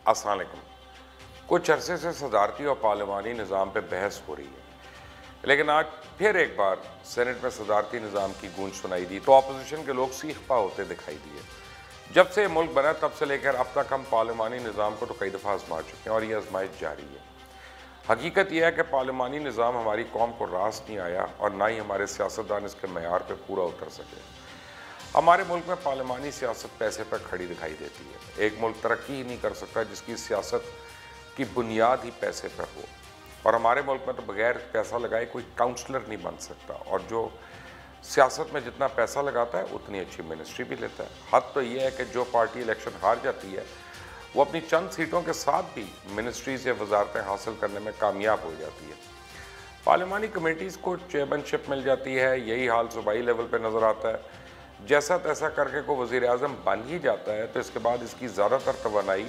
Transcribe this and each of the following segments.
अस्सलाम वालेकुम। कुछ अरसे से सदारती और पार्लिमानी निज़ाम पे बहस हो रही है, लेकिन आज फिर एक बार सेनेट में सदारती निज़ाम की गूंज सुनाई दी तो अपोजिशन के लोग सीखपा होते दिखाई दिए। जब से मुल्क बना तब से लेकर अब तक हम पार्लिमानी निज़ाम को तो कई दफ़ा आजमा चुके हैं और ये आजमाइश जारी है। हकीकत यह है कि पार्लिमानी निज़ाम हमारी कौम को रास नहीं आया और ना ही हमारे सियासतदान इसके मैयार पर पूरा उतर सके। हमारे मुल्क में पार्लिमानी सियासत पैसे पर खड़ी दिखाई देती है। एक मुल्क तरक्की ही नहीं कर सकता जिसकी सियासत की बुनियाद ही पैसे पर हो, और हमारे मुल्क में तो बगैर पैसा लगाए कोई काउंसलर नहीं बन सकता, और जो सियासत में जितना पैसा लगाता है उतनी अच्छी मिनिस्ट्री भी लेता है। हद तो ये है कि जो पार्टी इलेक्शन हार जाती है वो अपनी चंद सीटों के साथ भी मिनिस्ट्रीज या वजारतें हासिल करने में कामयाब हो जाती है। पार्लिमानी कमेटीज़ को चेयरमैनशिप मिल जाती है। यही हाल सूबाई लेवल पर नज़र आता है। जैसा तैसा करके को वज़ीर आज़म बन ही जाता है तो इसके बाद इसकी ज़्यादातर तवानाई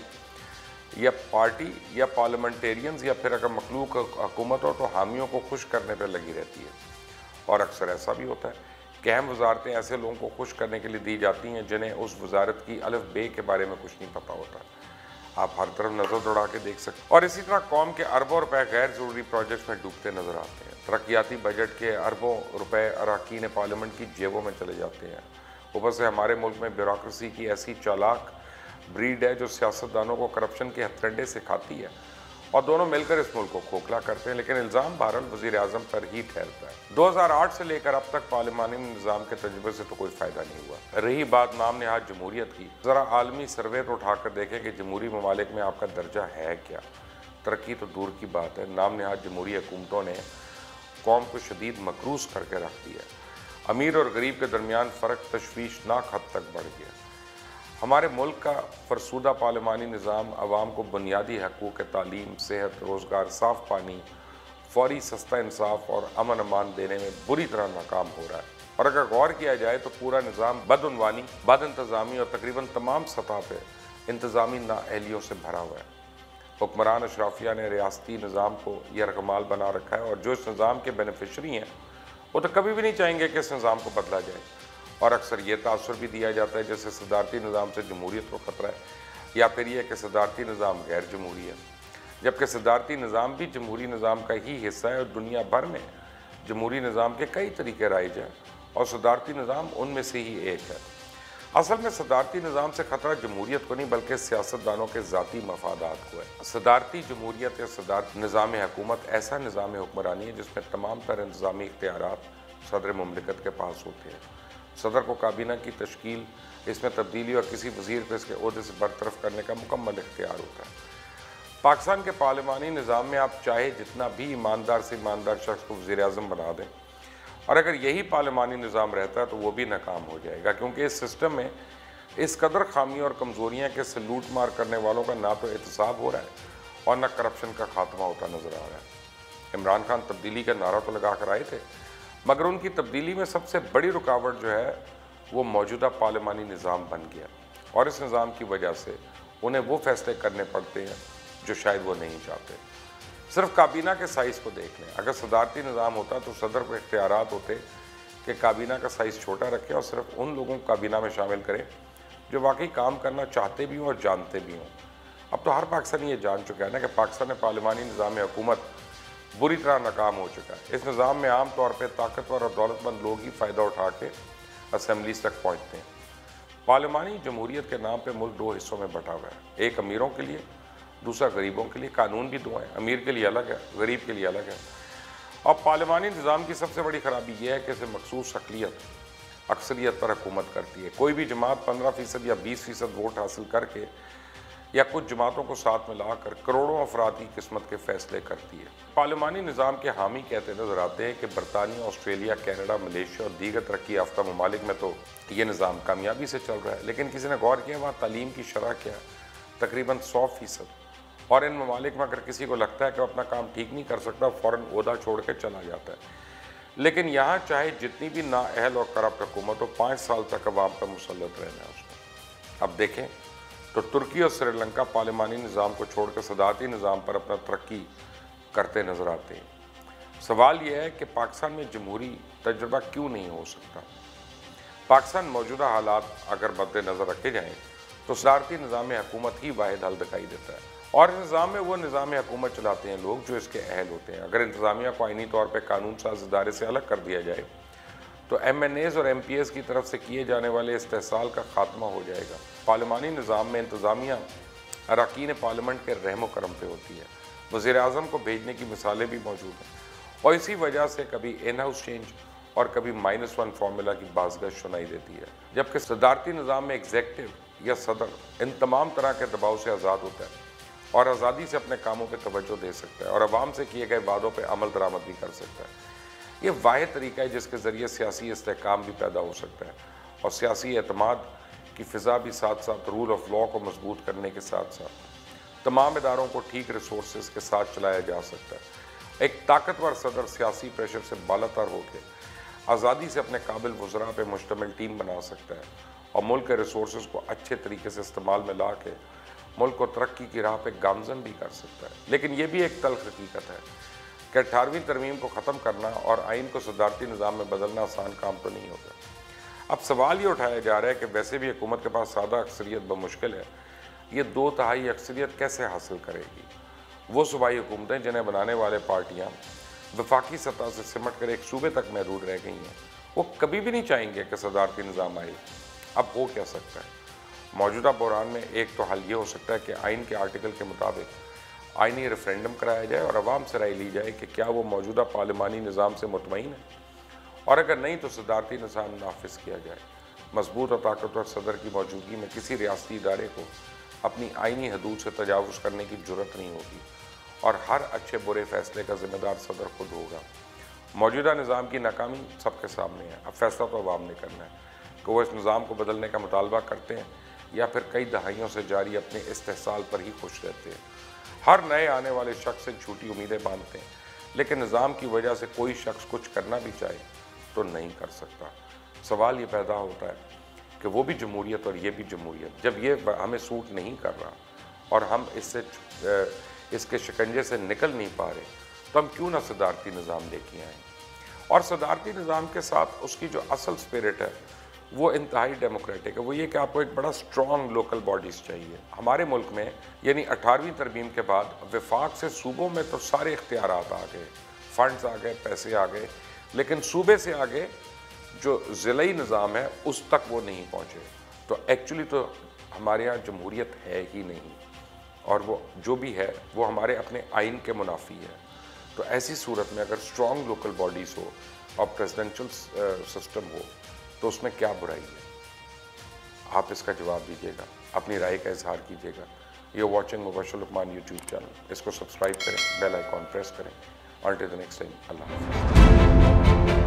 या पार्टी या पार्लियामेंटेरियंस या फिर अगर मखलूक हुकूमत हो तो हामियों को खुश करने पर लगी रहती है। और अक्सर ऐसा भी होता है कि अहम वजारतें ऐसे लोगों को खुश करने के लिए दी जाती हैं जिन्हें उस वजारत की अलफ बे के बारे में कुछ नहीं पता होता। आप हर तरफ नज़र दौड़ा के देख सकते हैं। और इसी तरह कौम के अरबों रुपए गैर ज़रूरी प्रोजेक्ट्स में डूबते नज़र आते हैं। तरक्याती बजट के अरबों रुपए अरकान पार्लियामेंट की जेबों में चले जाते हैं। ऊपर से हमारे मुल्क में ब्यूरोक्रेसी की ऐसी चालाक ब्रीड है जो सियासतदानों को करप्शन के हथकंडे सिखाती है, और दोनों मिलकर इस मुल्क को खोखला करते हैं। लेकिन इल्ज़ाम बहरहाल वज़ीर आज़म पर ही ठहरता है। 2008 से लेकर अब तक पार्लिमानी निज़ाम के तजुर्बे से तो कोई फ़ायदा नहीं हुआ। रही बात नाम नहाद जमहूरियत की, ज़रा आलमी सर्वे तो उठाकर देखें कि जमहूरी ममालिक में आपका दर्जा है क्या। तरक्की तो दूर की बात है, नाम नहाद जमहूरी हुकूमतों ने कौम को शदीद मकरूज़ करके रख दिया। अमीर और गरीब के दरमियान फ़र्क तशवीशनाक हद तक बढ़ गया। हमारे मुल्क का फरसूदा पार्लिमानी निज़ाम आवाम को बुनियादी हकूक़ तालीम, सेहत, रोज़गार, साफ़ पानी, फौरी सस्ता इंसाफ और अमन अमान देने में बुरी तरह नाकाम हो रहा है। और अगर गौर किया जाए तो पूरा निज़ाम बदउनवानी, बद इंतज़ामी और तकरीबन तमाम सतह पर इंतज़ामी नाअहलियों से भरा हुआ है। हुक्मरान अशराफिया ने रियासती निज़ाम को यरगमाल बना रखा है, और जो इस निज़ाम के बेनिफिशरी हैं वो तो कभी भी नहीं चाहेंगे कि इस निज़ाम को बदला जाए। और अक्सर ये तासुर भी दिया जाता है जैसे सदारती निज़ाम से जमहूरियत को ख़तरा है, या फिर यह कि सदारती निज़ाम गैर जमहूरी है, जबकि सदारती निज़ाम भी जमहूरी निज़ाम का ही हिस्सा है। और दुनिया भर में जमहूरी निज़ाम के कई तरीके राइज हैं और सदारती निज़ाम उनमें से ही एक है। असल में सदारती निज़ाम से ख़तरा जमहूरियत को नहीं बल्कि सियासतदानों के ज़ाती मफादात को है। सदारती जमहूरियत या सदारती निज़ाम हुकूमत ऐसा निज़ाम हुक्मरानी है जिसमें तमाम तर इंतज़ामी इख्तियारात सदर मुमलिकत के पास होते हैं। सदर को काबीना की तश्कील, इसमें तब्दीली और किसी वज़ीर को इसके ओहदे से बरतरफ करने का मुकम्मल इख्तियार होता है। पाकिस्तान के पार्लिमानी निज़ाम में आप चाहे जितना भी ईमानदार से ईमानदार शख्स को वज़ीर आज़म बना दें, और अगर यही पार्लिमानी निज़ाम रहता है तो वो भी नाकाम हो जाएगा, क्योंकि इस सिस्टम में इस कदर खामी और कमज़ोरियाँ कि इससे लूट मार करने वालों का ना तो एहतसाब हो रहा है और ना करप्शन का खात्मा होता नज़र आ रहा है। इमरान खान तब्दीली का नारा तो लगा कर आए थे, मगर उनकी तब्दीली में सबसे बड़ी रुकावट जो है वो मौजूदा पार्लिमानी निज़ाम बन गया, और इस निज़ाम की वजह से उन्हें वो फैसले करने पड़ते हैं जो शायद वो नहीं चाहते। सिर्फ काबीना के साइज़ को देख लें। अगर सदारती निज़ाम होता तो सदर को इख्तियारात होते कि काबीना का साइज़ छोटा रखे और सिर्फ उन लोगों को काबीना में शामिल करें जो वाकई काम करना चाहते भी हों और जानते भी हों। अब तो हर पाकिस्तानी ये जान चुका है ना कि पाकिस्तान में पार्लिमानी निज़ाम हुकूमत बुरी तरह नाकाम हो चुका है। इस निज़ाम में आम तौर पर ताकतवर और दौलतमंद लोग ही फ़ायदा उठा के असम्बलीज तक पहुँचते हैं। पार्लिमानी जमहूरियत के नाम पर मुल्क दो हिस्सों में बटा हुआ है, एक अमीरों के लिए, दूसरा गरीबों के लिए। कानून भी दो हैं, अमीर के लिए अलग है, गरीब के लिए अलग है। और पार्लिमानी निज़ाम की सबसे बड़ी ख़राबी यह है कि इसे मखसूस अक्सरियत पर हुकूमत करती है। कोई भी जमात 15% या 20% वोट हासिल करके या कुछ जमातों को साथ में लाकर करोड़ों अफराद की किस्मत के फैसले करती है। पार्लिमानी निज़ाम के हामी कहते नज़र आते हैं कि बरतानिया, ऑस्ट्रेलिया, कनाडा, मलेशिया और दीगर तरक्की याफ्ता ममालिक में तो ये निज़ाम कामयाबी से चल रहा है, लेकिन किसी ने गौर किया वहाँ तालीम की शरह क्या है? तकरीबन 100%। और इन ममालिक में अगर किसी को लगता है कि वो अपना काम ठीक नहीं कर सकता, फ़ौरन ओहदा छोड़ के चला जाता है। लेकिन यहाँ चाहे जितनी भी नाअहल और करप्ट हुकूमत हो, 5 साल तक अवाम पर मुसल्लत रहना है उसको। अब देखें तो तुर्की और श्रीलंका पार्लिमानी निज़ाम को छोड़कर सदारती निज़ाम पर अपना तरक्की करते नज़र आते हैं। सवाल यह है कि पाकिस्तान में जमहूरी तजुर्बा क्यों नहीं हो सकता। पाकिस्तान मौजूदा हालात अगर मद्देनज़र रखे जाएँ तो सदारती निज़ाम हुकूमत ही वाहिद हल दिखाई देता है। और निज़ाम में वो निज़ाम हुकूमत चलाते हैं लोग जो इसके अहल होते हैं। अगर इंतज़ामिया को आइनी तौर पर कानून साज इदारे से अलग कर दिया जाए तो MNAs और MPs की तरफ से किए जाने वाले इस्तेहसाल का खात्मा हो जाएगा। पार्लिमानी निज़ाम में इंतज़ामिया अरकान पार्लियामेंट के रहम करम पे होती है। वज़ीर आज़म को भेजने की मिसालें भी मौजूद हैं और इसी वजह से कभी इन हाउस चेंज और कभी -1 फार्मूला की बाज़गश सुनाई देती है। जबकि सदारती निज़ाम में एग्जेक्टिव या सदर इन तमाम तरह के दबाव से आज़ाद होता है और आज़ादी से अपने कामों पर तवज्जो दे सकता है और अवाम से किए गए वादों पर अमल दरामद भी कर सकता है। ये वाहिद तरीका है जिसके ज़रिए सियासी इस्तेहकाम भी पैदा हो सकता है और सियासी एतमाद की फ़िज़ा भी साथ साथ रूल ऑफ लॉ को मजबूत करने के साथ साथ तमाम इदारों को ठीक रिसोर्स के साथ चलाया जा सकता है। एक ताकतवर सदर सियासी प्रेशर से बालातर होकर आज़ादी से अपने काबिल वज़रा पर मुश्तमिल टीम बना सकता है और मुल्क के रिसोर्स को अच्छे तरीके से इस्तेमाल में ला के मुल्क को तरक्की की राह पर गामजन भी कर सकता है। लेकिन यह भी एक तल्ख हकीकत है कि 18वीं तरमीम को ख़त्म करना और आइन को सदारती निज़ाम में बदलना आसान काम तो नहीं होता। अब सवाल ये उठाया जा रहा है कि वैसे भी हुकूमत के पास सादा अक्सरियत बमुश्किल है, ये 2/3 अक्सरियत कैसे हासिल करेगी? वो सूबाई हुकूमतें जिन्हें बनाने वाले पार्टियाँ वफाकी सतह से सिमट कर एक सूबे तक महदूद रह गई हैं, वो कभी भी नहीं चाहेंगे कि सदारती निज़ाम आए। अब हो क्या सकता है? मौजूदा बहरान में एक तो हल ये हो सकता है कि आइन के आर्टिकल के मुताबिक आइनी रेफरेंडम कराया जाए और अवाम से राय ली जाए कि क्या वो मौजूदा पार्लिमानी निज़ाम से मुतमईन है, और अगर नहीं तो सदारती निज़ाम नाफिज किया जाए। मजबूत और ताकतवर सदर की मौजूदगी में किसी रियासती इदारे को अपनी आइनी हदूद से तजावुज़ करने की जुर्रत नहीं होगी और हर अच्छे बुरे फैसले का जिम्मेदार सदर खुद होगा। मौजूदा निज़ाम की नाकामी सबके सामने है। अब फैसला तो अवाम ने करना है कि वो इस निज़ाम को बदलने का मुतालबा करते हैं या फिर कई दहाइयों से जारी अपने इस्तेहसाल पर ही खुश रहते हैं। हर नए आने वाले शख्स से झूठी उम्मीदें बांधते हैं, लेकिन निज़ाम की वजह से कोई शख्स कुछ करना भी चाहे तो नहीं कर सकता। सवाल ये पैदा होता है कि वो भी जमहूरियत और ये भी जमहूरियत, जब ये हमें सूट नहीं कर रहा और हम इसके शिकंजे से निकल नहीं पा रहे, तो हम क्यों ना सदारती निज़ाम लेके आएँ। और सदारती निज़ाम के साथ उसकी जो असल स्पिरिट है वो इंतहाई डेमोक्रेटिक है। वो ये कि आपको एक बड़ा स्ट्रॉन्ग लोकल बॉडीज़ चाहिए। हमारे मुल्क में यानी 18वीं तरमीम के बाद वफाक से सूबों में तो सारे इख्तियारात आ गए, फंड्स आ गए, पैसे आ गए, लेकिन सूबे से आगे जो ज़िलाई निज़ाम है उस तक वो नहीं पहुँचे। तो एक्चुअली तो हमारे यहाँ जमहूरियत है ही नहीं, और वो जो भी है वो हमारे अपने आइन के मुनाफी है। तो ऐसी सूरत में अगर स्ट्रॉन्ग लोकल बॉडीज़ हो और प्रेसिडेंशियल सिस्टम हो तो उसमें क्या बुराई है? आप इसका जवाब दीजिएगा, अपनी राय का इजहार कीजिएगा। You are watching Mubashar Luqman YouTube channel. इसको सब्सक्राइब करें, बेल आइकॉन प्रेस करें। Until the next time, Allah Hafiz।